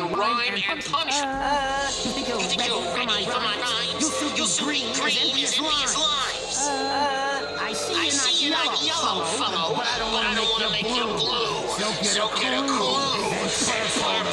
rhyme and punishment. You think you're ready for my rhymes? You'll soon be green as envious limes. I see you're not yellow, fellow, but I don't want to make you blue. So get a clue.